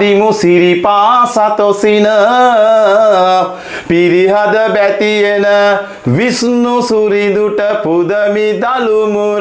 වදිමු සිරිපා සතොසින පිරිහද බැතියෙන විෂ්ණු සුරිඳුට පුදමි දලුමුර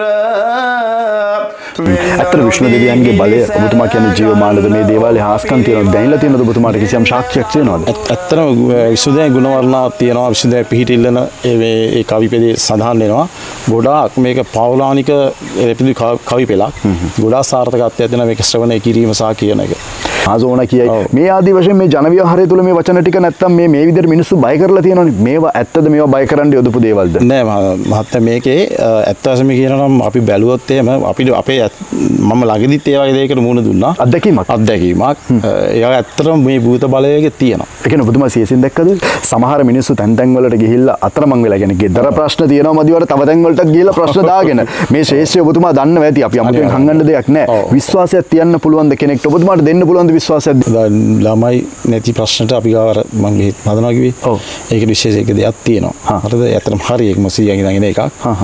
අතර විෂ්ණු දෙවියන්ගේ බලය ඔබතුමා කියන්නේ ජීවමානද මේ දේවාලේ හාස්කම් තියෙනවා දැනලා තියෙනවද ඔබතුමාට කිසියම් සාක්ෂියක් තියෙනවද? ඇත්තටම විසුදේ ගුණවර්ණා තියෙනවා විසුදේ පිහිටිල්ලන ඒ කවිපදේ සඳහන් වෙනවා. ගොඩාක් මේක පෞරාණික එපිදු කවි පෙළක්. ගොඩාක් සාර්ථකත්වයක් තියෙනවා මේක ශ්‍රවණය කිරීම සහ කියන එක. ආසෝන කියයි මේ ආදී වශයෙන් මේ ජන ව්‍යවහාරය තුල මේ වචන ටික නැත්තම් මේ විදිහට මිනිස්සු බය කරලා තියෙනවනේ මේවා ඇත්තද මේවා බය කරන්න යොදපු දේවල්ද? නෑ මහත්තයා මේකේ ඇත්ත වශයෙන්ම කියනවා නම් අපි බැලුවොත් එහෙම අපිට අපේ මම ළඟදිත් ඒ වගේ දෙයකට මුහුණ දුන්නා. අත්දැකීමක්. ඒක ඇත්තටම මේ භූත බලයක තියෙනවා. ඒ කියන්නේ ඔබතුමා සියසින් දැක්කද? සමහර මිනිස්සු තැන් තැන් වලට ගිහිල්ලා අතරමං වෙලා කියන්නේ ගෙදර ප්‍රශ්න තියෙනවා මදිවට තව තැන් වලට ගිහිල්ලා ප්‍රශ්න දාගෙන මේ ශ්‍රේෂ්ඨය ඔබතුමා දන්නවා ඇති අපි අමුතුවෙන් හංගන්න දෙයක් නෑ. විශ්වාසයක් තියන්න පුළුවන් ද කෙනෙක්ට ඔබතුමාට දෙන්න පුළුවන් ද විශ්වාසයක්? ළමයි නැති ප්‍රශ්නට අපි ගාව මම බෙහෙත් හදනවා කිව්වේ. ඒකට විශේෂ එක දෙයක් තියෙනවා. හරිද? ඇත්තටම හරි ඒකම 100 ඉඳන් එන එකක්.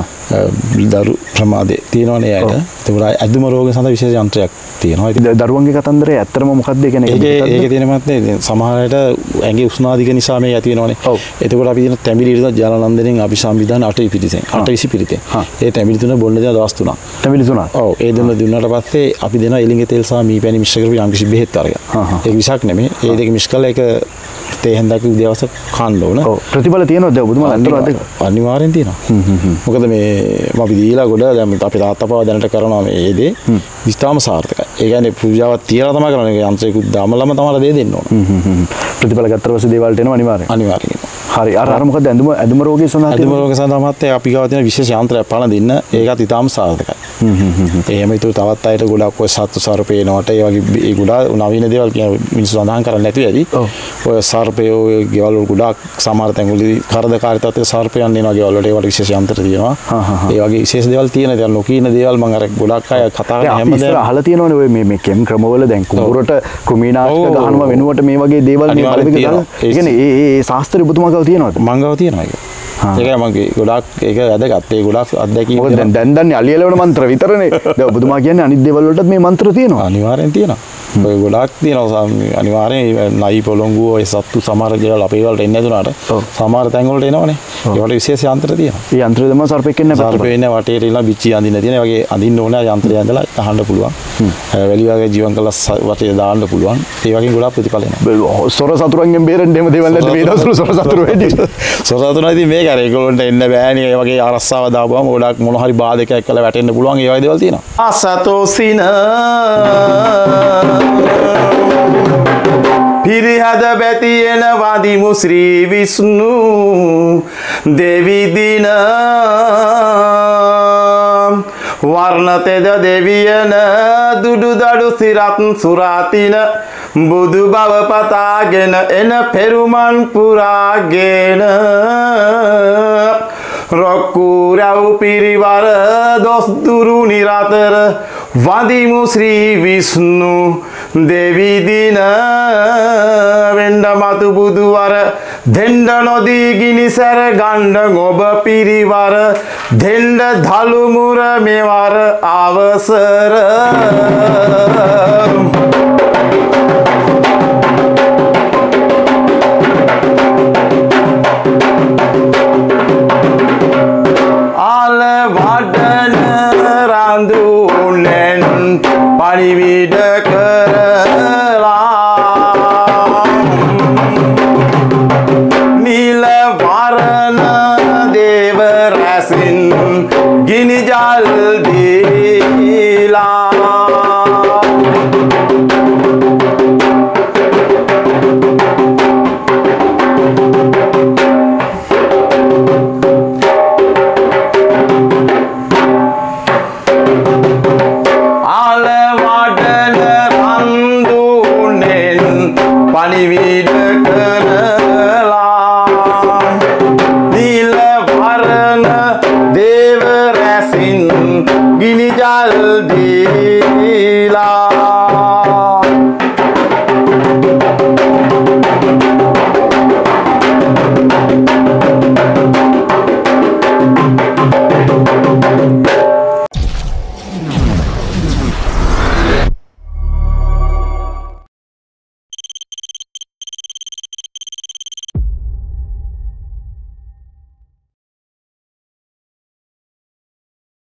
දරු ප්‍රමාදේ තියෙනවනේ ඇයට. ඒකට අදුම රෝග සඳහා විශේෂ යන්ත්‍රයක් තියෙනවා. ඉතින් දරුවන්ගේ කතන්දරය ඇත්තම මොකක්ද ඒ කියන්නේ? ඒක තියෙනවත් නේ සමහරවිට ඇඟේ උෂ්ණාධික නිසා මේ ඇති වෙනවනේ. එතකොට අපි දින තැඹිලි ඉරිදා ජලනන්දනෙන් අපි සංවිධාන 8 පිටිසෙන් 8 පිටිතෙන්. ඒ තැඹිලි තුන බොන්න දෙන දවස් 3ක්. තැඹිලි 3ක්. ඔව් ඒ දුන්නාට පස්සේ අපි දෙන එලිඟ තෙල් සහ මී පැණි මිශ්‍ර කරපු යම්කිසි බෙහෙත් වර්ගයක්. ඒක විසක් නෙමෙයි. ඒ දෙක මික්ස් කරලා ඒක තේ හන්දක් උදේවස කන්න ඕන. ඔව් ප්‍රතිඵල තියෙනවද ඔබතුමාලා අන්තරවද? අනිවාර්යෙන් තියෙනවා. මොකද මේ අපි දීලා ගොඩ දැන් අපේ තාත්තා පවා දැනට කරනවා මේ දේ. ඉස්තාම සාර්ථකයි. ඒ කියන්නේ පූජාවක් තියලා තමයි කරන්නේ. යන්ත්‍රයකුත් දාමලම තමයි දේ දෙන්න ඕන. ප්‍රතිඵල ගත්තට පස්සේ දේවල්ට එනවා අනිවාර්යෙන්. අනිවාර්යෙන්. හරි අර මොකද ඇඳුම රෝගී සඳහා ඇඳුම රෝගී සඳහා මත අපි ගාව තියෙන විශේෂ යන්ත්‍රයක් පළඳින්න ඒකත් ඉතාම සාර්ථකයි. එහෙම itu තවත් අයට ගොඩක් ඔය සත්තු සර්පේනවට ඒ වගේ ඒ ගොඩාක් නවීන දේවල් කියන මිනිස්සු සඳහන් කරන්නේ නැතුව ඇති. ඔය සර්පයෝ ඔය ගෙවල් වල ගොඩාක් සමහර තැන්වලදී කරදකාරී තත්ත්වයේ සර්පයන් එනවා ගෙවල් වලට ඒවට විශේෂ යන්ත්‍ර තියෙනවා. ඒ වගේ විශේෂ දේවල් තියෙන දැන් නොකියන දේවල් මම අර ගොඩක් අය කතා කරන හැමදේම අහලා තියෙනවනේ ඔය මේ කෙම් ක්‍රමවල දැන් කුඹුරට කුමීනාශක ගහනවා වෙනුවට මේ වගේ දේවල් මේ බලපෑම දාලා ඒ කියන්නේ ඒ ශාස්ත්‍රීය ඔබතුමා ගාව තියෙනවද? මං ගාව තියෙනවා ඒක. ඒකයි මගේ ගොඩක් ඒක වැදගත්. ඒ ගොඩක් අත්දැකීම්. මොකද දැන් දන්නේ අලියලවන මන්ත්‍ර විතරනේ. දැන් ඔබතුමා කියන්නේ අනිත් දේවල් වලටත් මේ මන්ත්‍ර තියෙනවා. අනිවාර්යෙන් තියෙනවා. ඔය ගොඩක් තියෙනවා අනිවාර්යෙන් නයි පොළොංගු ඔය සත්තු සමහර දේවල් අපේ වලට එන්නේ නැතුණාට සමහර තැන් වලට එනවනේ. ඒවට විශේෂ යන්ත්‍ර තියෙනවා. ඒ යන්ත්‍රය තමයි සර්පෙක් එන්නේ නැපත්. සර්පෙක් එන්නේ වටේට ඉන්න බිච්චි අඳින්න තියෙන. ඒ වගේ අඳින්න ඕනේ යන්ත්‍රය ඇඳලා අහන්න පුළුවන්. වැලි වගේ ජීවන් කළා වටේ දාන්න පුළුවන්. ඒ වගේ ගොඩක් ප්‍රතිඵල එනවා. සොර සතුරුන්ගෙන් බේරෙන්න එහෙම දේවල් නැද්ද මේ දවස්වල සොර සතුරු වෙන්නේ? සොර සතුරු නැති මේක අර ඒගොල්ලන්ට එන්න බෑනේ. ඒ වගේ ආරස්සාව දාපුවම ගොඩක් මොන හරි බාධකයක් කළා වැටෙන්න පුළුවන්. ඒ වගේ දේවල් තියෙනවා. අසතෝසින පිරිහද බැතියෙන වදිමු ශ්‍රී විෂ්ණු දෙවිදින වර්ණතෙද දෙවියන දුඩු දඩු සිරත් සුරාතින බුදු බව පතාගෙන එන පෙරුමන් පුරාගෙන රොක්කුරව් පිරිවර දොස්දුරු නිරතර වදිමු ශ්‍රී විෂ්ණු දෙවිදින වෙන්ඩ මතු බුදුවර දෙන්ඩ නොදී ගිනිසැර ගණ්ඩ ඔබ පිරිවර දෙන්ඩ දළුමුර මෙවර අවසර ආල වඩන රඳුනෙන් පරිවිඩ කරලා නිල වරණ දේව රැසින් ගිනි ජල් දීලා පණිවිඩ කරලා නිල වරණ දේව රැසින් ගිනි ජල් දීලා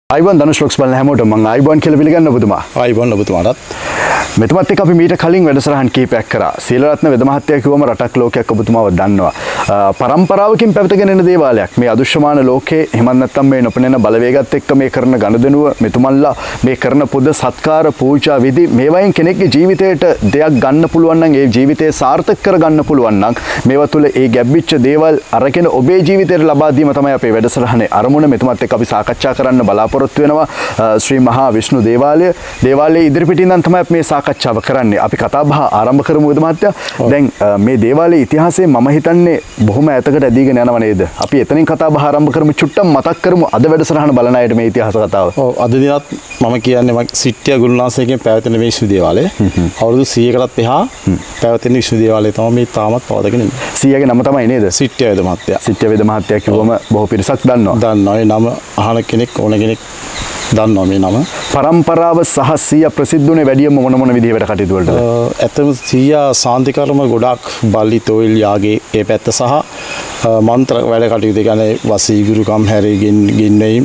අයිබෝන් ධනුෂ් ලොක්ස් බලන හැමෝටම මම අයිබෝන් කියලා පිළිගන්න ඔබතුමා. ආයිබෝන් ඔබතුමාටත්. මෙතුමත් එක්ක අපි මීට කලින් වැඩසටහන් කීපයක් කරා. සීලරත්න වෙද මහත්තයා කිව්වම රටක් ලෝකයක් ඔබතුමාව දන්නවා. පරම්පරාවකින් පැවතගෙන එන දේවාලයක්. මේ අදුෂ්‍යමාන ලෝකේ එහෙම නැත්නම් මේ නොපෙනෙන බලවේගات එක්ක මේ කරන ගනුදෙනුව මෙතුමන්ලා මේ කරන පුද සත්කාර පූජා විදි මේවයින් කෙනෙක්ගේ ජීවිතයට දෙයක් ගන්න පුළුවන් නම් ඒ ජීවිතය සාර්ථක කර ගන්න පුළුවන් නම් මේවා තුළ ඒ ගැබ්විච්ච දේවල් අරගෙන ඔබේ ජීවිතයට ලබා දීම තමයි අපේ වැඩසටහනේ අරමුණ. මෙතුමත් එක්ක අපි සාකච්ඡා කරන්න බලාපොරොත්තු වෙනවා ශ්‍රී මහා විෂ්ණු දේවාලය. දේවාලයේ ඉදිරිපිටින් නම් තමයි මේ සාකච්ඡාව කරන්නේ. අපි කතා බහ ආරම්භ කරමු වෙද මහත්තයා. දැන් මේ දේවාලයේ ඉතිහාසය මම හිතන්නේ බොහොම ඈතකට ඇදීගෙන යනව නේද? අපි එතනින් කතා බහ ආරම්භ කරමු. චුට්ටක් මතක් කරමු අද වැඩසටහන බලන අයට මේ ඉතිහාස කතාව. ඔව් අද දිනත් මම කියන්නේ සිට්ටිය ගුරුනාථයන්ගෙන් පැවතෙන මේ විශ්ව දේවාලය අවුරුදු 100කටත් එහා පැවතෙන විශ්ව දේවාලය තමයි මේ තාමත් පවත්වාගෙන ඉන්නේ. 100ගේ නම තමයි නේද? සිට්ටිය වේද මහත්තයා. සිට්ටිය වේද මහත්තයා කිව්වම බොහෝ පිරිසක් දන්නවා. දන්නවා. ඒ නම අහන කෙනෙක් ඕන කෙනෙක් දන්නවා මේ නම. පරම්පරාව සහ 100 ප්‍රසිද්ධුනේ වැඩියම මොන විදිහේ වැඩ කටයුතු වලටද? ඇත්තම 100 සාන්තිකර්ම ගොඩක් බල්ලි තොইল යාගේ ඒ පැත්ත සහ මන්ත්‍ර වැඩ කටයුතු කියන්නේ වසී ගුරුකම් හැරීගෙන ගෙන්වීම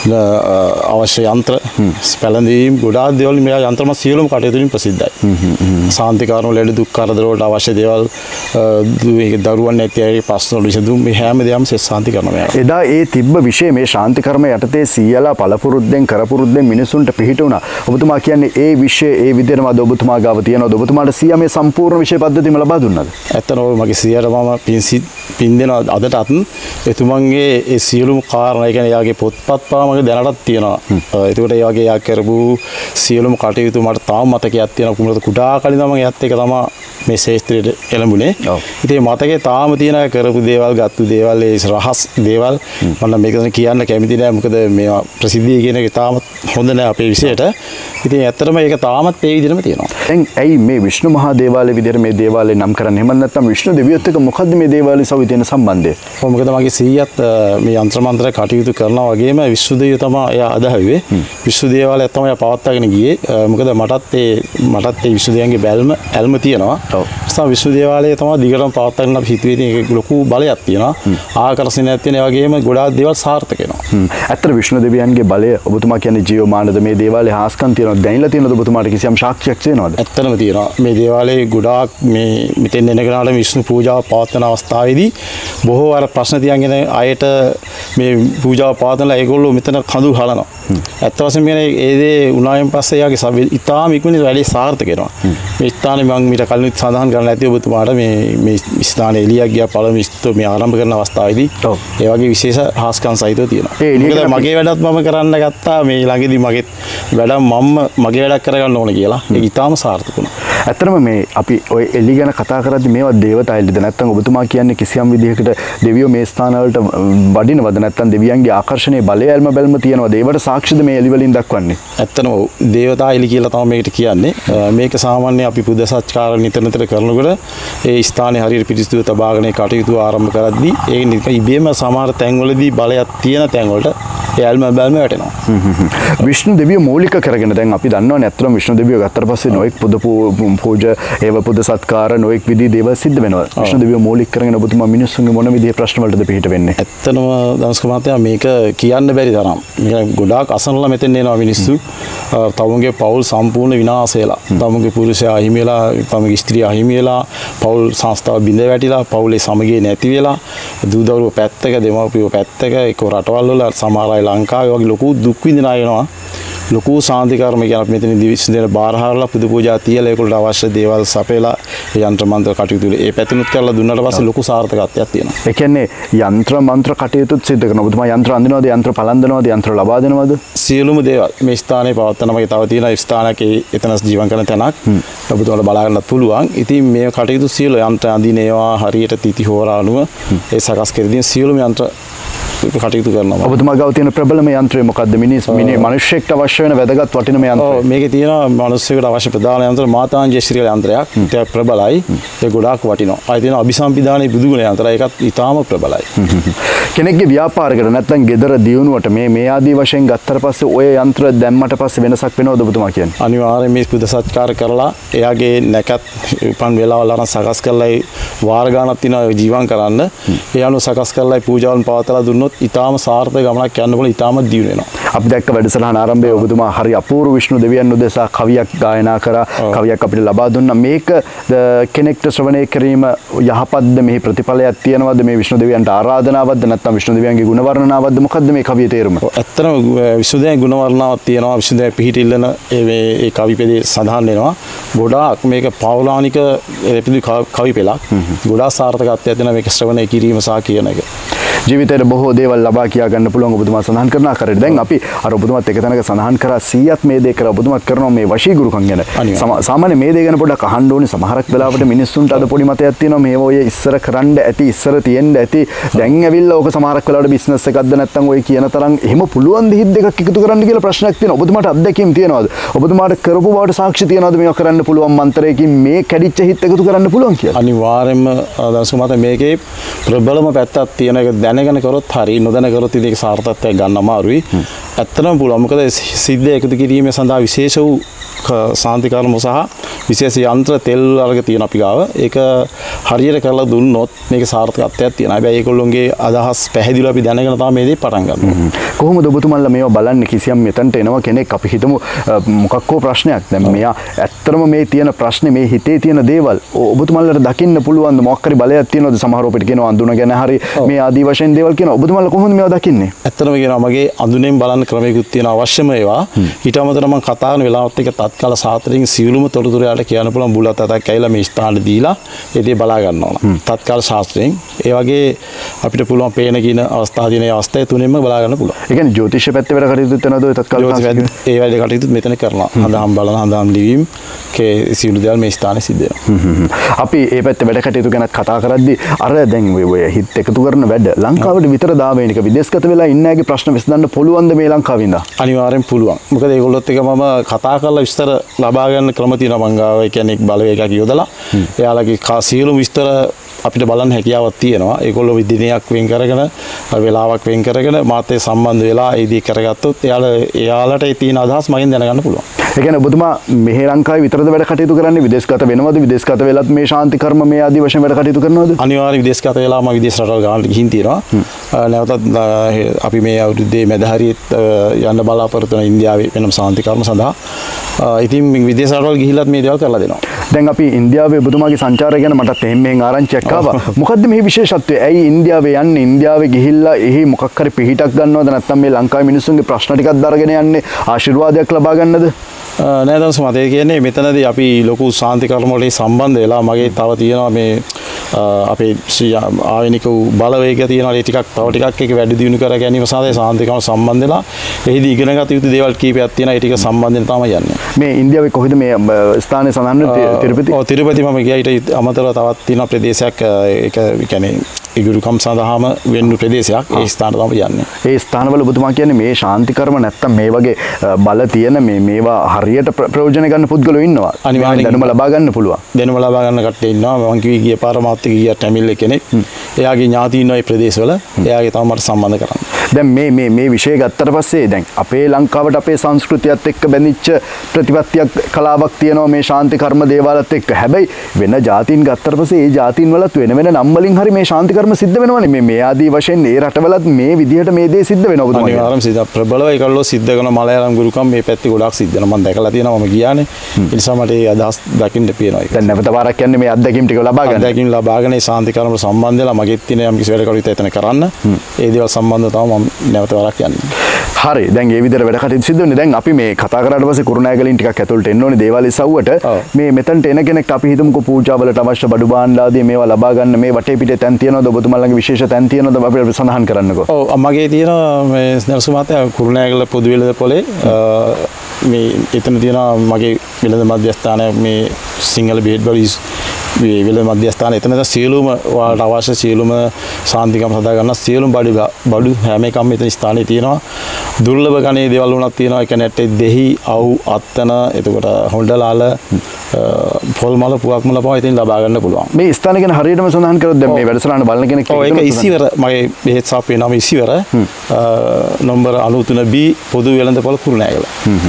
අවශ්‍ය යන්ත්‍ර පැලඳීම් ගොඩාක් දේවල් මේ යන්ත්‍රම සියලුම කටයුතු වලින් ප්‍රසිද්ධයි. සාන්තිකර්ම වල දුක් කරදර වලට අවශ්‍ය දේවල් දරුවන් නැති අය ප්‍රශ්න වල විසඳුම් මේ හැම දෙයක්ම සාන්තිකර්ම වෙනවා. එදා ඒ තිබ්බ විශේෂ මේ ශාන්තිකර්ම යටතේ 100ලා පළපුරුද්දෙන් කරපුරුද්දෙන් මිනිසුන්ට පිහිට වුණා. ඔබතුමා කියන්නේ ඒ විශේෂ ඒ විදිහටම ඔබතුමා ගාව තියෙනවද? ඔබතුමාට 100 මේ සම්පූර්ණ විශේෂ පද්ධතියම ලබා දුන්නාද? ඇත්තටම මගේ 100ට මම පින් දෙනවා අදටත් එතුමන්ගේ ඒ සියලුම කාරණා ඒ කියන්නේ යාගේ පොත්පත් පාමක දැනටත් තියෙනවා. ඒකට ඒ වගේ යා කරපු සියලුම කටයුතු මට තාම මතකයක් තියෙනවා. කුමරද කුඩා කලින් මම යත් එක තමයි මේ ශේෂ්ත්‍රයට එළඹුණේ. ඉතින් මතකේ තාම තියෙන කරපු දේවල් ගත්තු දේවල් ඒ රහස් දේවල් මම මේක කියන්න කැමති නෑ. මොකද මේවා ප්‍රසිද්ධිය කියන එක තාමත් හොඳ නෑ අපේ විෂයට. ඉතින් ඇත්තටම ඒක තාමත් ඒ විදිහටම තියෙනවා. දැන් ඇයි මේ විෂ්ණු මහා දේවාලය විදිහට මේ දේවාලය නම් කරන්නේ? එහෙම නැත්නම් විෂ්ණු දෙවියොත් එක්ක මොකද්ද මේ දේවාලය සව තියෙන සම්බන්ධය? මොකද මගේ 100ත් මේ යంత్ర මන්ත්‍ර කටයුතු කරනවා වගේම විශ්ව දෙවියෝ තමයි එයා අදහුවේ. විශ්ව දේවාලය තමයි පවත්වාගෙන ගියේ. මොකද මටත් ඒ විශ්ව දෙවියන්ගේ ඇල්ම තියෙනවා. නිසා විශ්ව දේවාලය තමයි දිගටම පවත්වාගෙන අපි හිතුවේ ඉතින් ඒක ලොකු බලයක් තියෙනවා. ආකර්ෂණයක් තියෙන ඒ වගේම ගොඩාක් දේවල් සාර්ථක වෙනවා. ඇත්තට විෂ්ණු දෙවියන්ගේ බලය ඔබතුමා කියන්නේ ජීවමානද මේ දේවාලයේ හාස්කම් තියෙනවද? දැනিলা තියෙනවද ඔබතුමාට කිසියම් සාක්ෂියක් තියෙනවද? ඇත්තටම තියෙනවා. මේ දේවාලයේ ගොඩාක් මේ මෙතෙන් එන කෙනාට විෂ්ණු පූජාව පවත්වන අවස්ථාවේදී බොහෝ අර ප්‍රශ්න තියන්ගෙන අයට මේ පූජාව පවත්වනලා ඒගොල්ලෝ මෙතන කඳු හලනවා. ඇත්ත වශයෙන්ම කියන්නේ ඒ දේ උනායෙන් පස්සේ යාගේ ඉතාම ඉක්මනින් වැඩි සාර්ථක වෙනවා. මේ ස්ථානේ මම මීට කලින් සඳහන් කරන්න ඇති ඔබතුමාට මේ ස්ථානේ එළියක් ගියා පළමු ස්ථෝ මේ ආරම්භ කරන අවස්ථාවේදී ඒ වගේ විශේෂ හාස්කම් සහිතව තියෙනවා. මොකද මගේ වැඩත් මම කරන්න ගත්තා මේ ළඟදී මගේ වැඩ මගේ වැඩක් කරගන්න ඕන කියලා. ඒක ඉතාම සාර්ථක වුණා. ඇත්තටම මේ අපි ඔය එළි ගැන කතා කරද්දී මේවා දේවතායිලිද නැත්නම් ඔබතුමා කියන්නේ කිසියම් විදිහකට දෙවියෝ මේ ස්ථාන වලට වඩිනවද නැත්නම් දෙවියන්ගේ ආකර්ෂණයේ බලය ඇල්ම බැල්ම තියෙනවද? ඒවට සාක්ෂිද මේ එළි වලින් දක්වන්නේ? ඇත්තම දේවතායිලි කියලා තමයි මේකට කියන්නේ. මේක සාමාන්‍ය අපි පුද සත්කාර නිතර කරනකොට ඒ ස්ථානේ හරියට පිරිසිදුව තබාගෙන කටයුතු ආරම්භ කරද්දී ඒක නිකන් ඉබේම සමහර තැන්වලදී බලයක් තියෙන තැන්වලට ඒ ඇල්ම බැල්ම වැටෙනවා. විෂ්ණු දෙවියෝ මූලික කරගෙන දැන් අපි දන්නවනේ අත්‍තරම විෂ්ණු දෙවියෝ ගත්තට පස්සේ නොඑක් පුද පූජ ඒව පුද සත්කාර නොඑක් විදිහේ දේවල් සිද්ධ වෙනවා. විෂ්ණු දෙවියෝ මූලික කරගෙන ඔබතුමා මිනිස්සුන්ගේ මොන විදිහේ ප්‍රශ්න වලටද පිට වෙන්නේ? ඇත්තම දවස්ක මහත්තයා මේක කියන්න බැරි තරම්. මේක ගොඩාක් අසනලා මෙතෙන් එනවා මිනිස්සු. තමුන්ගේ පවුල් සම්පූර්ණ විනාශ වෙලා. තමුන්ගේ පුරුෂයා අහිමි වෙලා, තමුන්ගේ ස්ත්‍රිය අහිමි වෙලා, පවුල් සංස්ථාව බිඳ වැටිලා, පවුලේ සමගිය නැති වෙලා, දූ දරුවෝ පැත්තක, දෙමව්පියෝ පැත්තක, ඒක රටවල් වල සමහර අය ලංකාවේ වගේ ලොකු දුක් විඳින අය එනවා. ලොකු සාන්තිකර්ම කියන අපි මෙතනදී විශ්ව දෙන බාරහාරලා පුදු පූජා තියලා ඒකට අවශ්‍ය දේවල් සපයලා ඒ යంత్ర මන්ත්‍ර කටයුතු ඒ පැතුනුත් කරලා දුන්නාට පස්සේ ලොකු සාර්ථකත්වයක් තියෙනවා. ඒ කියන්නේ යంత్ర මන්ත්‍ර කටයුතුත් සිද්ධ කරනවා. ඔබතුමා යంత్ర අඳිනවද? යంత్ర පලඳිනවද? යంత్ర ලබා දෙනවද? සියලුම දේවල් මේ ස්ථානයේ පවත්වන මගේ තව තියෙන ස්ථානක එතන ජීවන් කරන තැනක් ඔබතුමාට බලා ගන්නත් පුළුවන්. ඉතින් මේ කටයුතු සියලු යంత్ర අඳිනේවා හරියට තිති හෝරානුව ඒ සකස් කරදී සියලුම යంత్ర කටයුතු කරනවා. ඔබතුමා ගාව තියෙන ප්‍රබලම යంత్రය මොකද්ද? මිනිස්සෙක්ට අවශ්‍ය වෙන වැදගත් වටිනම යంత్రය. ඔව් මේකේ තියෙනවා මිනිස්සෙකුට අවශ්‍ය ප්‍රධාන යంత్రය මාතාංජේශ්‍රීල යంత్రයක්. ඒක ප්‍රබලයි. ඒක ගොඩාක් වටිනවා. ආයි තියෙනවා අபிසම්පිදානේ බුදුගුණ යంత్రය. ඒකත් ඊටාම ප්‍රබලයි. කෙනෙක්ගේ ව්‍යාපාරයකට නැත්නම් ගෙදර දියුණුවට මේ ආදී වශයෙන් ගත්තට පස්සේ ඔය යంత్ర දැම්මට පස්සේ වෙනසක් වෙනවද ඔබතුමා කියන්නේ? අනිවාර්යයෙන් මේ පුද සත්කාර කරලා එයාගේ නැකත් උපන් වේලාවල් අරන් සකස් කරලා වාර ගානක් තියෙනවා ජීවන් කරන්න. ඒ අනුව සකස් කරලා පූජාවන් පවත්ලා දුන්නොත් ඊටාම සාර්ථක ගමනක් යන්න පුළුවන් ඊටාම දියුණු වෙනවා. අපි දැක්ක වැඩසටහන ආරම්භයේ ඔබතුමා හරි අපූර්ව විෂ්ණු දෙවියන් උදෙසා කවියක් ගායනා කරා. කවියක් අපිට ලබා දුන්නා. මේක කෙනෙක්ට ශ්‍රවණය කිරීම යහපත්ද? මෙහි ප්‍රතිඵලයක් තියෙනවද? මේ විෂ්ණු දෙවියන්ට ආරාධනාවක්ද නැත්නම් විෂ්ණු දෙවියන්ගේ ගුණ වර්ණනාවක්ද? මොකද්ද මේ කවියේ තේරුම? ඇත්තටම විෂ්ණු දෙවියන්ගේ ගුණ වර්ණනාවක් තියෙනවා. විෂ්ණු දෙවියන් පිහිටිල්ලන ඒ කවිපදේ සඳහන් වෙනවා. ගොඩාක් මේක පෞරාණික කවි පෙළක්. ගොඩාක් සාර්ථකත්වයක් තියෙනවා මේක ශ්‍රවණය කිරීම සහ කියන එක. ජීවිතේට බොහෝ දේවල් ලබා කියා ගන්න පුළුවන් ඔබතුමා සඳහන් කරන ආකාරයට. දැන් අපි අර ඔබතුමාත් එක තැනක සඳහන් කරා 100ක් මේ දේ කරා. ඔබතුමාත් කරනවා මේ වශී ගුරුකම් ගැන. සාමාන්‍ය මේ දේ ගැන පොඩ්ඩක් අහන්න ඕනේ. සමහරක් වෙලාවට මිනිස්සුන්ට අද පොඩි මතයක් තියෙනවා මේ ඔය ඉස්සර කරන්න ඇති, ඉස්සර තියෙන්න ඇති. දැන් ඇවිල්ලා ඕක සමහරක් වෙලාවට බිස්නස් එකක්ද නැත්නම් ඔය කියන තරම් එහෙම පුළුවන් දෙහිත් දෙකක් එකතු කරන්න කියලා ප්‍රශ්නයක් තියෙනවා. ඔබතුමාට අත්දැකීම් තියෙනවද? ඔබතුමාට කරපු බවට සාක්ෂි තියෙනවද මේක කරන්න පුළුවන් මන්ත්‍රයකින් මේ කැඩිච්ච හිත් එකතු කරන්න පුළුවන් කියලා? අනිවාර්යයෙන්ම දවසක මේකේ ප්‍රබලම පැත්තක් තියෙන එක දැනගෙන කරොත් හරි නොදැන කරොත් ඉතින් ඒක සාර්ථකත්වයක් ගන්න අමාරුයි. ඇත්තටම පුළුවන්. මොකද සිද්ධ එකතු කිරීම සඳහා විශේෂ වූ සාන්ති කර්ම සහ විශේෂ යන්ත්‍ර තෙල් වර්ග තියෙන අපි ගාව. ඒක හරියට කරලා දුන්නොත් මේක සාර්ථකත්වයක් තියෙනවා. හැබැයි ඒගොල්ලෝගේ අදහස් පැහැදිලිව අපි දැනගෙන තමයි මේ දේ පටන් ගන්න. කොහොමද ඔබතුමන්ලා මේවා බලන්නේ? කිසියම් මෙතනට එනවා කෙනෙක් අපි හිතමු මොකක් හෝ ප්‍රශ්නයක්. දැන් මෙයා ඇත්තටම මේ තියෙන ප්‍රශ්නේ මේ හිතේ තියෙන දේවල් ඔබතුමන්ලාට දකින්න පුළුවන් මොකක් හරි බලයක් තියෙනවද? සමහර අපිට කියනවා අඳුන ගැන හරි මේ ආදී වශයෙන් දේවල් කියනවා. ඔබතුමන්ලා කොහොමද මේවා දකින්නේ? ඇත්තටම කියනවා මගේ අඳුනෙන් බලන්න ක්‍රමයකුත් තියෙන අවශ්‍යම ඒවා. ඊට අමතරව මම කතා කරන වෙලාවත් එක තත්කාල සාත්‍රයෙන් සියලුම තොරතුරු යාට කියන්න පුළුවන් බුලත් අතක් ඇවිල්ලා මේ ස්ථානෙ දීලා ඒ දේ බලා ගන්න ඕන. තත්කාල ශාස්ත්‍රයෙන් ඒ වගේ අපිට පුළුවන් පේන කින අවස්ථා දින ඒ අවස්ථාවේ තුනෙන්ම බලා ගන්න පුළුවන්. ඒ කියන්නේ ජ්‍යොතිෂ පැත්තේ වැඩ කටයුතු කරනවද ඔය තත්කාල ශාස්ත්‍රයෙන්? ඒ වැඩ කටයුතු මෙතන කරනවා. හඳහම් බලන හඳහම් ලිවීම කේ සියලු දේවල් මේ ස්ථානේ සිද්ධ වෙනවා. අපි ඒ පැත්තේ වැඩ කටයුතු ගැනත් කතා කරද්දී අර දැන් ඔය හිත එකතු කරන වැඩ ලංකාවට විතර දාවෙනික විදේශගත වෙලා ඉන්න අයගේ ප්‍රශ්න විසඳන්න පුළුවන්ද මේ ලංකාවේ ඉඳන්? අනිවාර්යෙන් පුළුවන්. මොකද ඒගොල්ලොත් එක මම කතා කරලා විස්තර ලබා ගන්න ක්‍රම තියෙනවා මං ගාව. ඒ කියන්නේ බලවේගයක් යොදලා එයාලගේ සියලුම විස්තර අපිට බලන්න හැකියාවක් තියෙනවා. ඒගොල්ලෝ විදිනයක් වෙන් කරගෙන වෙලාවක් වෙන් කරගෙන මාත් ඒ සම්බන්ධ වෙලා ඒදී කරගත්තොත් එයාලට ඒ තියෙන අදහස් මගෙන් දැනගන්න පුළුවන්. ඒ කියන්නේ ඔබතුමා මෙහි ලංකාවේ විතරද වැඩ කටයුතු කරන්නේ? විදේශගත වෙනවද? විදේශගත වෙලත් මේ ශාන්ති කර්ම මේ ආදී වශයෙන් වැඩ කටයුතු කරනවද? අනිවාර්යයෙන් විදේශගත වෙලා මම විදේශ රටවල් ගානට ගිහින් තියෙනවා. නැවතත් අපි මේ අවුරුද්දේ මැදහරියෙත් යන්න බලාපොරොත්තු වෙන ඉන්දියාවේ වෙනම ශාන්ති කර්ම සඳහා. ඉතින් විදේශ රටවල් ගිහිල්ලත් මේ දේවල් කරලා දෙනවා. දැන් අපි ඉන්දියාවේ ඔබතුමාගේ සංචාරය ගැන මටත් එහෙම ආරංචියක් ආවා. මොකද්ද මේ විශේෂත්වය? ඇයි ඉන්දියාවේ යන්නේ? ඉන්දියාවේ ගිහිල්ලා එහි මොකක් හරි පිහිටක් ගන්නවද? නැත්නම් මේ ලංකාවේ මිනිස්සුන්ගේ ප්‍රශ්න ටිකක් දරගෙන යන්නේ ආශිර්වාදයක් ලබා ගන්නද? නෑ දවස් මතේ කියන්නේ මෙතනදී අපි ලොකු ශාන්ති කර්ම වලට සම්බන්ධ වෙලා මගේ තව තියෙනවා මේ අපේ ආයනික බලවේග තියෙනවා. ඒ ටිකක් තව ටිකක් එක වැඩි දියුණු කර ගැනීම සඳහා ශාන්ති කර්ම සම්බන්ධ වෙලා එහිදී ඉගෙනගත යුතු දේවල් කීපයක් තියෙනවා. ඒ ටික සම්බන්ධයෙන් තමයි යන්නේ. මේ ඉන්දියාවේ කොහෙද මේ ස්ථානයේ සඳහන් තිරුපති? ඔව් තිරුපති මම ගියා. ඊට අමතරව තවත් තියෙන ප්‍රදේශයක් ඒක කියන්නේ ඉගුරුකම් සඳහාම වෙන්නු ප්‍රදේශයක්. ඒ ස්ථාන තමයි යන්නේ. ඒ ස්ථානවල ඔබතුමා කියන්නේ මේ ශාන්ති කර්ම නැත්තම් මේ වගේ බල තියෙන මේවා හරියට ප්‍රයෝජන ගන්න පුද්ගලයෝ ඉන්නවා. අනිවාර්යෙන් දැනුම ලබා ගන්න පුළුවන්. දැනුම ලබා ගන්න කට්ටිය ඉන්නවා. මම කිව්වේ ගිය පාර මාත් එක්ක ගියා ටැමිල් කෙනෙක්. එයාගේ ඥාතීන් ඉන්නවා මේ ප්‍රදේශවල. එයාගේ තමයි මට සම්බන්ධ කරන්නේ. දැන් මේ විෂය ගත්තට පස්සේ දැන් අපේ ලංකාවට අපේ සංස්කෘතියත් එක්ක බැඳිච්ච ප්‍රතිපත්තියක් කලාවක් තියෙනවා මේ ශාන්ති කර්ම දේවාලත් එක්ක. හැබැයි වෙන ජාතීන් ගත්තට පස්සේ ඒ ජාතීන් වලත් වෙන නම් වලින් හරි මේ ශාන්ති කර්ම සිද්ධ වෙනවනේ. මේ ආදී වශයෙන් ඒ රටවලත් මේ විදිහට මේ දේ සිද්ධ වෙනවා ඔබතුමා. අනිවාර්යයෙන්ම සිද්ධ ප්‍රබලව ඒකල්ලෝ සිද්ධ කරන මලයාලම් ගුරුකම් මේ පැත්තේ ගොඩාක් සිද්ධ වෙනවා. මම දැකලා තියෙනවා. මම ගියානේ. ඒ නිසා මට ඒ අදහස් දකින්න පේනවා. දැන් නැවත පාරක් කියන්නේ මේ අත්දැකීම් ටික ලබා ගන්න. අත්දැකීම් ලබාගෙන ඒ ශාන්ති කර්ම සම්බන්ධ වෙලා මගෙත් තියෙන යම් කිසි වැඩ කටයුතු එතන කරන්න. ඒ දේවල් සම්බන්ධව තමයි මම නැවත වරක් යන්නේ. හරි. දැන් ඒ විදිහට වැඩ කටයුතු සිද්ධ වෙන්නේ. දැන් අපි මේ කතා කරාට පස්සේ කුරුණෑගලින් ටිකක් ඇතුළට එන්න ඕනේ දේවාල ඉසව්වට. මේ මෙතනට එන කෙනෙක් අපි හිතමුකෝ පූජාවලට අවශ්‍ය බඩු භාණ්ඩ ආදී මේවා ලබා ගන්න මේ වටේ පිටේ තැන් තියනවද? ඔබතුමාලගේ විශේෂ තැන් තියනවද? අපිට සඳහන් කරන්නකෝ. ඔව් මගේ තියෙනවා මේ නර්සු මහත්තයා කුරුණෑගල පොදු වෙළඳ පොලේ මේ එතන තියෙනවා මගේ වෙළඳ මධ්‍යස්ථානය මේ සිංහල බෙහෙත් බඩු වෙළඳ මධ්‍යස්ථානය. එතන සියලුම ඔයාලට අවශ්‍ය සියලුම ශාන්තිකම් සදා ගන්න සියලුම බඩු හැම එකම මෙතන ස්ථානයේ තියෙනවා. දුර්ලභ ගණයේ දේවල් වුණත් තියෙනවා. ඒ කියන්නේ දෙහි අවු අත්තන එතකොට හොඬලාල පොල් මල පුවක් මල පවා ඉතින් ලබා ගන්න පුළුවන්. මේ ස්ථාන ගැන හරියටම සඳහන් කරොත් දැන් මේ වැඩසටහන බලන කෙනෙක් ඒක ඉසිවර මගේ බෙහෙත් සාපේ නම ඉසිවර නම්බර 93B පොදු වෙළඳපොළ කුරුණෑගල.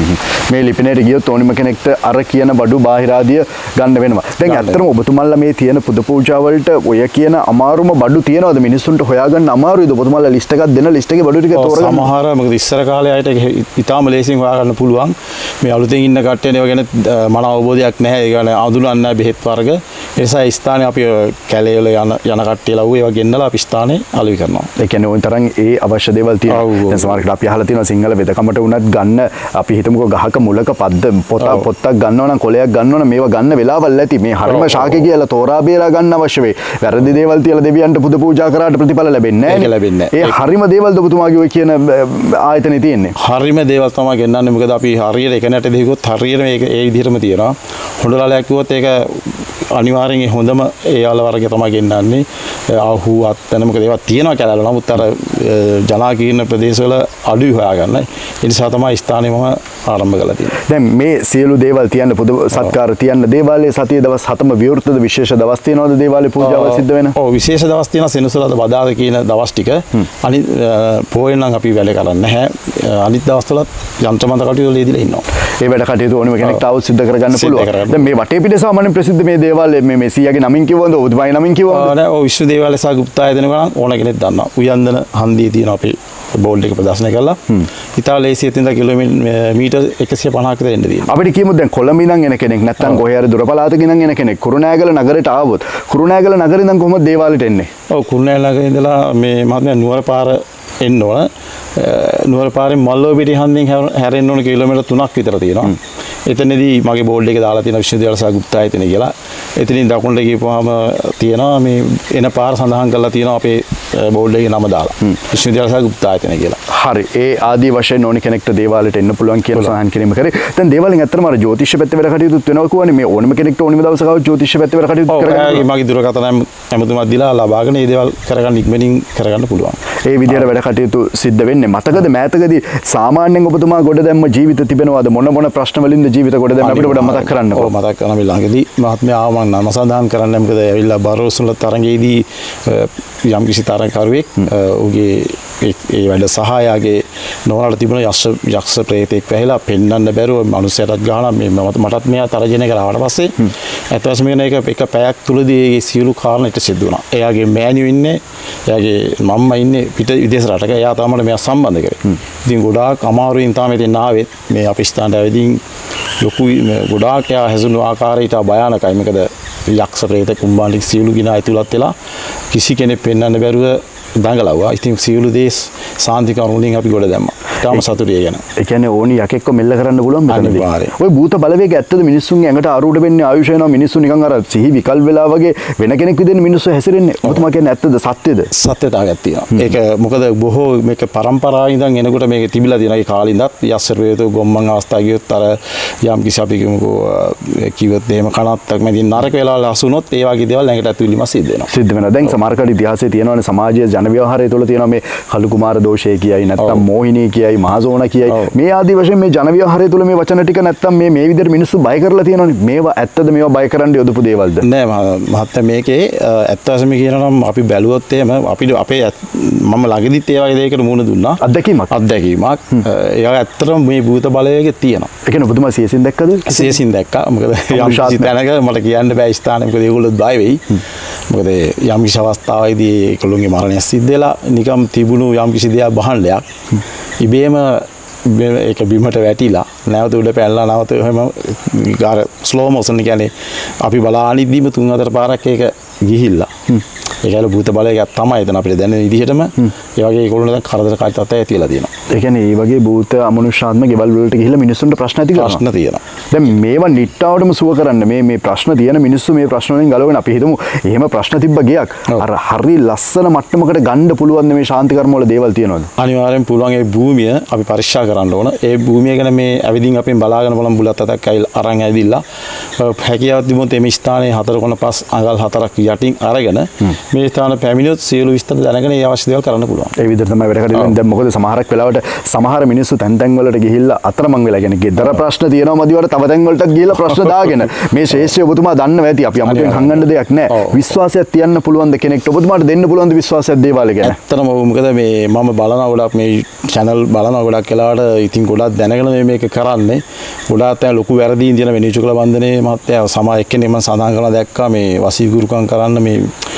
මේ ලිපිනයට ගියොත් ඕනිම කෙනෙක්ට අර කියන බඩු බාහිරාදිය ගන්න වෙනවා. දැන් ඇත්තටම ඔබතුමල්ලා මේ තියෙන පුද පූජා වලට ඔය කියන අමාරුම බඩු තියනවද මිනිස්සුන්ට හොයාගන්න අමාරුයිද? ඔබතුමල්ලා ලිස්ට් එකක් දෙන ලිස්ට් එකේ බඩු ටික තෝරගන්න. සමහර මොකද ඉස්සර කාලේ අයට ඉතාම ලේසියෙන් හොයාගන්න පුළුවන්. මේ අලුතෙන් ඉන්න කට්ටියනේ ඔය ගැන මන අවබෝධයක් නැහැ. ඒ කියන්නේ අඳුරන්නේ නැහැ බෙහෙත් වර්ග. ඒ නිසා ස්ථානේ අපි කැලේ වල යන කට්ටිය ලව්ව ඒවා ගෙන්නලා අපි ස්ථානේ අලුයි කරනවා. ඒ කියන්නේ ওই තරම් ඒ අවශ්‍ය දේවල් තියෙනවා. දැන් සමහරකට අපි අහලා තියෙනවා සිංහල වෙදකමට උනත් ගන්න අපි හිතමුකෝ ගහක මුලක පොත්තක් ගන්නවා නම් කොලයක් ගන්නවා නම් මේවා ගන්න වෙලාවල් ඇති. මේ හරිම ශාකේ කියලා තෝරා බේරා ගන්න අවශ්‍ය වෙයි. වැරදි දේවල් තියලා දෙවියන්ට පුද පූජා කරාට ප්‍රතිඵල ලැබෙන්නේ නැහැ. ඒ හරිම දේවල්ද ඔබතුමාගේ ඔය කියන ආයතනේ තියෙන්නේ. හරිම දේවල් තමයි ගෙන්නන්නේ. මොකද අපි හරියට එක නැට දෙහිකොත් හරියට මේක ඒ විදිහටම තියෙනවා. හොඬලාලයක් කිව්වොත් ඒක අනිවාර්යෙන් හොඳම ඒ යාල වර්ගය තමයි ගෙන්නන්නේ. ආහුවත් වෙන මොකද ඒවා තියෙනවා කැලල. නමුත් අර ජනාකීර්ණ ප්‍රදේශවල අඩුයි හොයාගන්න. ඒ නිසා තමයි ස්ථානේ මම ආරම්භ කළා තියෙන්නේ. දැන් මේ සියලු දේවල් තියන්න පුද සත්කාර තියන්න දේවාලයේ සතිය දවස් 7ම විවෘතද විශේෂ දවස් තියෙනවද දේවාලයේ පූජාවල් සිද්ධ වෙන? ඔව් විශේෂ දවස් තියෙනවා සෙනසුරාදා බදාද කියන දවස් ටික. අනිත් පොයේ නම් අපි වැඩ කරන්නේ නැහැ. අනිත් දවස්වලත් යන්ත්‍රමන්ත්‍ර කටයුතු වල යෙදিলা ඉන්නවා. ඒ වැඩ කටයුතු ඕනෙම කෙනෙක්ට આવුත් සිද්ධ කරගන්න පුළුවන්. දැන් මේ වටේ පිට සාමාන්‍ය ප්‍රසිද්ධ මේ දේවාලය මේ සියාගේ නමින් කිව්වොත් ඔබතුමාගේ නමින් කිව්වොත් නෑ ඔව් විශ්ව දේවාලය සහ ගුප්ත ආයතන ගණන් ඕන කෙනෙක් දන්නවා. උයන්දන හන්දියේ තියෙන අපේ බෝඩ් එක ප්‍රදර්ශනය කළා. ඉතාලි 130 කිලෝමීටර් 150ක විතර එන්න තියෙනවා. අපිට කියමු දැන් කොළඹ ඉඳන් එන කෙනෙක් නැත්නම් කොහේ හරි දුර පළාතක ඉඳන් එන කෙනෙක් කුරුණෑගල නගරයට ආවොත් කුරුණෑගල නගරේ ඉඳන් කොහොමද දේවාලයට එන්නේ? ඔව් කුරුණෑගල නගරේ ඉඳලා මේ මහත්මයා නුවර පාර එන්න ඕන. නුවර පාරෙන් මල්ලෝ පිටි හන්දියෙන් හැරෙන්න ඕන කිලෝමීටර් 3ක් විතර තියෙනවා. එතනදී මගේ බෝඩ් එකේ දාලා තියෙන විශ්වවිද්‍යාල සහ ගුප්ත ආයතන කියලා. එතනින් දකුණට ගිහපුවාම තියෙනවා මේ එන පාර සඳහන් කරලා තියෙනවා අපේ බෝඩ් එකේ නම දාලා. විශ්වවිද්‍යාල සහ ගුප්ත ආයතන කියලා. හරි. ඒ ආදී වශයෙන් ඕනි කෙනෙක්ට දේවාලයට එන්න පුළුවන් කියලා සඳහන් කිරීම කරේ. දැන් දේවාලෙන් ඇත්තටම අර ජ්‍යොතිෂ පැත්තේ වැඩ කටයුතුත් වෙනවා කියවනේ. මේ ඕනම කෙනෙක්ට ඕනම දවසක ආව ජ්‍යොතිෂ පැත්තේ වැඩ කටයුතු කරගන්න. මගේ දුරකථන ඇමතුමක් දීලා ලබාගෙන මේ දේවල් කරගන්න ඉක්මනින් කරගන්න පුළුවන්. ඒ විදිහට වැඩ කටයුතු සිද්ධ වෙන්නේ. මතකද මෑතකදී සාමාන්‍යයෙන් ඔබතුමා ගොඩ දැම්ම ජීවිත තිබෙනවාද? මොන ප්‍රශ්න වලින්ද ජීවිත ගොඩ දැම්ම අපිට පොඩ්ඩක් මතක් කරන්න. ඔව් මතක් කරනවා මේ ළඟදී මහත්මයා ආව මම නම සඳහන් කරන්න මොකද ඇවිල්ලා බරෝසුල තරඟයේදී යම් කිසි තරඟකරුවෙක් ඔහුගේ ඒ වැඩ සහායගේ නෝනාට තිබුණ යක්ෂ ප්‍රේතෙක් වැහිලා පෙන්වන්න බැරුව මනුස්සයටත් ගහලා මේ මටත් මෙයා තරජනය කරාට පස්සේ ඇත්ත වශයෙන්ම මේක එක පැයක් තුලදී ඒ සියලු කාරණා ඊට සිද්ධ වුණා. එයාගේ මෑණියෝ ඉන්නේ, එයාගේ මම්මා ඉන්නේ පිට විදේශ රටක. එයා තමයි මෙයා සම්බන්ධ කරේ. ඉතින් ගොඩාක් අමාරුවෙන් තමයි මෙතෙන් ආවෙත්. මේ අපි ස්ථානට ඇවිදින් ලොකු ගොඩාක් එයා හැසුණු ආකාරයට භයානකයි. මොකද යක්ෂ ප්‍රේත කුම්භාණ්ඩික සියලු ගිනා ඇතුළත් වෙලා කිසි කෙනෙක් පෙන්වන්න බැරුව දඟලවුවා. ඉතින් සියලු දේශ සාන්ති කරුණින් අපි ගොඩ දැම්මා. තාම සතුටුයි ගැන. ඒ කියන්නේ ඕනි යකෙක්ව මෙල්ල කරන්න පුළුවන් මෙතනදී. ඔය භූත බලවේගය ඇත්තද මිනිස්සුන්ගේ ඇඟට ආරූඪ වෙන්නේ ආයුෂ වෙනවා මිනිස්සු නිකන් අර සිහි විකල් වෙලා වගේ වෙන කෙනෙක් විදිහට මිනිස්සු හැසිරෙන්නේ. ඔබතුමා කියන්නේ ඇත්තද සත්‍යද? සත්‍යතාවයක් තියෙනවා. ඒක මොකද බොහෝ මේක පරම්පරාවෙන් ඉඳන් එනකොට මේක තිබිලා තියෙනවා. ඒ කාලින්දත් යස්සර වේතෝ ගොම්මන් අවස්ථාව ගියොත් අර යම් කිසි අපි කිව්වොත් එහෙම කනත්තක් මැදින් නරක වෙලාවල අසුනොත් ඒ වගේ දේවල් ඇඟට ඇතුළේම සිද්ධ වෙනවා. සිද්ධ වෙනවා. දැන් සමහරකට ඉතිහාසයේ තියෙනවානේ සමාජයේ ජන ව්‍යවහාරය තුළ තියෙනවා මේ කළු කුමාර දෝෂය කියයි නැත්නම් මෝහිනී කියයි මහසෝන කියයි මේ ආදී වශයෙන් මේ ජන ව්‍යවහාරය තුළ මේ වචන ටික නැත්නම් මේ විදිහට මිනිස්සු බය කරලා තියෙනවානේ. මේවා ඇත්තද මේවා බය කරන්න යොදපු දේවල්ද? නෑ මහත්තයා මේකේ ඇත්ත වශයෙන්ම කියනවා නම් අපි බැලුවොත් එහෙම අපිට අපේ මම ළඟදිත් ඒ වගේ දෙයකට මුහුණ දුන්නා. අත්දැකීමක්. ඒක ඇත්තටම මේ භූත බලවේගය තියෙනවා. ඒ කියන්නේ ඔබතුමා සියසින් දැක්කද? සියසින් දැක්කා. මොකද යම් කිසි තැනක මට කියන්න බෑ ස්ථානෙ මොකද ඒගොල්ලෝ බය වෙයි. මොකද යම් කිසි අවස්ථාවකදී ඒගොල්ලෝගේ මරණය සිද්ධ වෙලා නිකම් තිබුණු යම් කිසි දෙයක් බහණ්ඩයක් ඉබේම ඒක බිමට වැටිලා නැවත උඩ පැනලා නැවත එහෙම අර ස්ලෝ මොෂන් කියන්නේ අපි බලානිද්දීම 3-4 පාරක් ඒක ගිහිල්ලා ඒකල භූත බලයක් තමයි එතන අපිට දැනෙන විදිහටම ඒ වගේ ඒගොල්ලෝ දැන් කරදරකාරී තත්ත්වයක් ඇතිලා තියෙනවා. ඒ කියන්නේ මේ වගේ භූත අමනුෂ්‍යාත්ම ගෙවල් වලට ගිහිල්ලා මිනිස්සුන්ට ප්‍රශ්න ඇති කරනවා. ප්‍රශ්න තියෙනවා. දැන් මේවා නිට්ටාවටම සුව කරන්න මේ ප්‍රශ්න තියෙන මිනිස්සු මේ ප්‍රශ්න වලින් ගලවගෙන අපි හිතමු එහෙම ප්‍රශ්න තිබ්බ ගියක් අර හරි ලස්සන මට්ටමකට ගන්න පුළුවන් මේ ශාන්ති කර්ම වල දේවල් තියෙනවද? අනිවාර්යෙන් පුළුවන්. ඒ භූමිය අපි පරික්ෂා කරන්න ඕන. ඒ භූමිය ගැන මේ ඇවිදින් අපෙන් බලාගෙන බලමු බුලත් අතක් අරන් ඇවිදිලා හැකියාවක් තිබුණොත් මේ ස්ථානයේ 4.5 අඟල් 4ක් යටින් අරගෙන මේ ස්ථාන පැමිණියොත් සියලු විස්තර දැනගෙන ඒ අවශ්‍ය දේවල් කරන්න පුළුවන්. ඒ විදිහට තමයි වැඩ කරන්නේ. දැන් මොකද සමහරක් වෙලාවට සමහර මිනිස්සු තැන් තැන් වලට ගිහිල්ලා අතරමං වෙලා කියන්නේ ගෙදර ප්‍රශ්න තියෙනවා මදිවට තව තව තැන් වලට ගිහලා ප්‍රශ්න දාගෙන මේ ශේෂ්ත්‍රය ඔබතුමා දන්නවා ඇති අපි අමුතුවෙන් හංගන්න දෙයක් නැහැ. විශ්වාසයක් තියන්න පුළුවන් ද කෙනෙක්ට ඔබතුමාට දෙන්න පුළුවන් ද විශ්වාසයක් දේවාලේ ගැන? ඇත්තටම මොකද මේ මම බලනවා ගොඩක් මේ channel බලනවා ගොඩක් වෙලාවට ඉතින් ගොඩක් දැනගෙන මේක කරන්නේ. ගොඩාක් තැන් ලොකු වැරදීන් තියෙන වෙනිචු කළ බන්ධනේ මහත්තයා සමා එක්කෙනෙක් මම සඳහන් කරලා දැක්කා මේ වසීගුරුකම් කරන්න මේ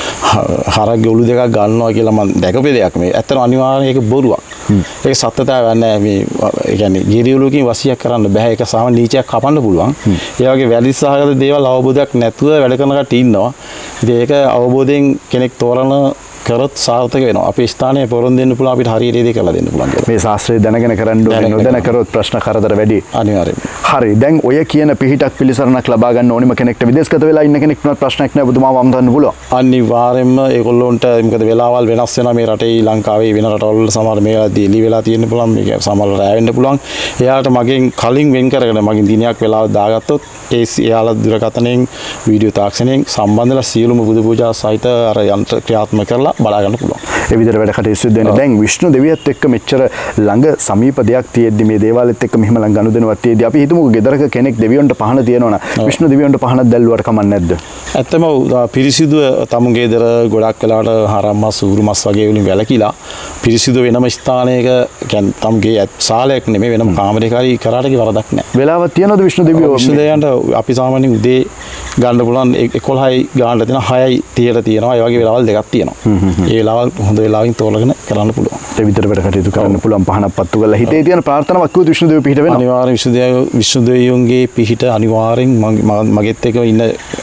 හරක්ගේ ඔලු දෙකක් ගන්නවා කියලා මම දැකපු දෙයක් මේ. ඇත්තටම අනිවාර්යයෙන් ඒක බොරුවක්. ඒක සත්‍යතාවයක් නෑ මේ ඒ කියන්නේ ගිරියලුවකින් වසියක් කරන්න බෑ. ඒක සාමාන්‍ය නීචයක් කපන්න පුළුවන්. ඒ වගේ වැරදි සහගත දේවල් අවබෝධයක් නැතුව වැඩ කරන කට්ටිය ඉන්නවා. ඉතින් ඒක අවබෝධයෙන් කෙනෙක් තෝරන කරොත් සාර්ථක වෙනවා. අපේ ස්ථානයේ පොරොන් දෙන්න පුළුවන් අපිට හරියට දේ කරලා දෙන්න පුළුවන් කියලා. මේ ශාස්ත්‍රය දැනගෙන කරන්න ඕනේ නොදැන කරොත් ප්‍රශ්න කරදර වැඩි. අනිවාර්යයෙන්. හරි. දැන් ඔය කියන පිහිටක් පිළිසරණක් ලබා ගන්න ඕනිම කෙනෙක්ට විදේශගත වෙලා ඉන්න කෙනෙක්ට ප්‍රශ්නයක් නැහැ ඔබතුමාව අමතන්න පුළුවන්. අනිවාර්යයෙන්ම ඒගොල්ලොන්ට මොකද වෙලාවල් වෙනස් වෙනවා මේ රටේ ලංකාවේ වෙන රටවල් වල සමහර මේවාදී එළි වෙලා තියෙන්න පුළුවන් මේක සමහර රැ වෙන්න පුළුවන්. එයාට මගෙන් කලින් වෙන් කරගෙන මගෙන් දිනයක් වෙලාව දාගත්තොත් ඒ එයාලා දුරකථනයෙන් වීඩියෝ තාක්ෂණයෙන් සම්බන්ධලා සියලුම බුදු පූජා සහිත අර යන්ත්‍ර ක්‍රියාත්මක කරලා බලා ගන්න පුළුවන්. ඒ විදිහට වැඩ කටයුතු සිදු වෙන. දැන් විෂ්ණු දෙවියත් එක්ක මෙච්චර ළඟ සමීප දෙයක් තියෙද්දි මේ දේවාලෙත් එක්ක මෙහෙම ළඟ ගනුදෙනුවක් තියෙද්දි අපි හිතමුකෝ ගෙදරක කෙනෙක් දෙවියන්ට පහන තියනවා නම් විෂ්ණු දෙවියන්ට පහනක් දැල්ලුවට කමක් නැද්ද? ඇත්තම පිරිසිදුව තමුන්ගේ ගෙදර ගොඩක් වෙලාවට හරම් මස් ඌරු මස් වගේ වලින් වැළකීලා පිරිසිදු වෙනම ස්ථානයක කියන්නේ තමුන්ගේ ශාලයක් නෙමෙයි වෙනම කාමරයක හරි කරාට කි වරදක් නැහැ. වෙලාවක් තියනවද විෂ්ණු දෙවියෝ? විෂ්ණු දෙවියන්ට අපි සාමාන්‍යයෙන් උදේ ගන්න පුළුවන් 11යි ගානට දෙන 6යි 30ට තියෙනවා. ඒ වගේ වෙලාවල් දෙකක් තියෙනවා. ඒ වෙලාවල් හොඳ වෙලාවකින් තෝරගෙන කරන්න පුළුවන්. ඒ විතර වැඩ කටයුතු කරන්න පුළුවන් පහනක් පත්තු කරලා හිතේ තියෙන ප්‍රාර්ථනාවක් කිව්වොත් විෂ්ණු දෙවියෝ පිහිට වෙනවා. අනිවාර්යෙන් විෂ්ණු දෙවියන්ගේ පිහිට අනිවාර්යෙන් මගෙත් එක්ක ඉන්න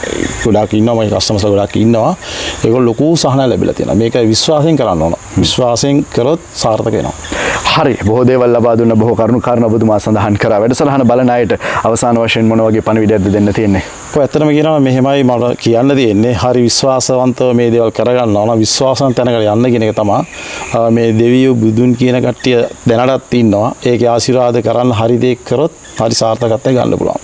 ගොඩක් ඉන්නවා මගේ කස්ටමර්ස්ලා ගොඩක් ඉන්නවා. ඒගොල්ලෝ ලොකු සහනයක් ලැබිලා තියෙනවා. මේක විශ්වාසයෙන් කරන්න ඕන. විශ්වාසයෙන් කරොත් සාර්ථක වෙනවා. හරි. බොහෝ දේවල් ලබා දුන්න බොහෝ කරුණු කාරණා ඔබතුමා සඳහන් කරා. වැඩසටහන බලන අයට අවසාන වශයෙන් මොන වගේ පණිවිඩයක්ද දෙන්න තියෙන්නේ? ඔය ඇත්තටම කියනවා මෙහෙමයි මට කියන්න තියෙන්නේ. හරි විශ්වාසවන්තව මේ දේවල් කරගන්න ඕන. විශ්වාසයෙන් තැනකට යන්න කියන එක තමයි මේ දෙවියෝ බුදුන් කියන කට්ටිය දැනටත් ඉන්නවා. ඒකේ ආශිර්වාද කරන්න හරි දේ කරොත් හරි සාර්ථකත්වයක් ගන්න පුළුවන්.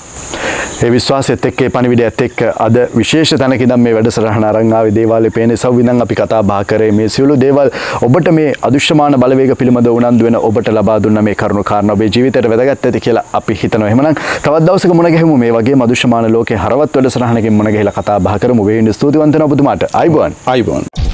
ඒ විශ්වාසයත් එක්ක ඒ පණිවිඩයත් එක්ක අද විශේෂ තැනක ඉඳන් මේ වැඩසටහන අරන් ආවේ දේවාලේ පේන සව්විඳන් අපි කතා බහ කරේ මේ සියලු දේවල් ඔබට මේ අදුෂ්‍යමාන බලවේග පිළිබඳ උනන්දු වෙන ඔබට ලබා දුන්න මේ කරුණු කාරණා ඔබේ ජීවිතයට වැදගත් ඇති කියලා අපි හිතනවා. එහෙමනම් තවත් දවසක මුණ ගැහෙමු මේ වගේම අදුෂ්‍යමාන ලෝකේ හරවත් වැඩසටහනකින් මුණ ගැහිලා කතා බහ කරමු. වෙයින් ස්තුතිවන්ත වෙනවා ඔබතුමාට. ආයිබෝන්. ආයිබෝන්.